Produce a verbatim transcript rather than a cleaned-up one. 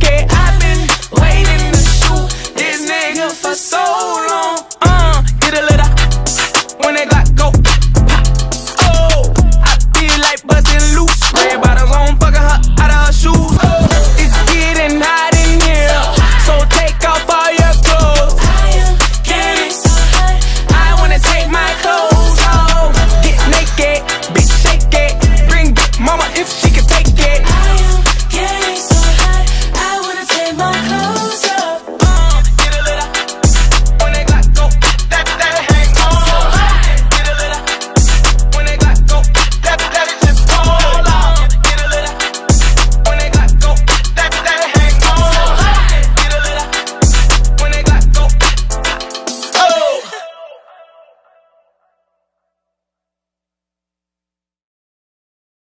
yeah, I've been waiting to shoot this nigga for so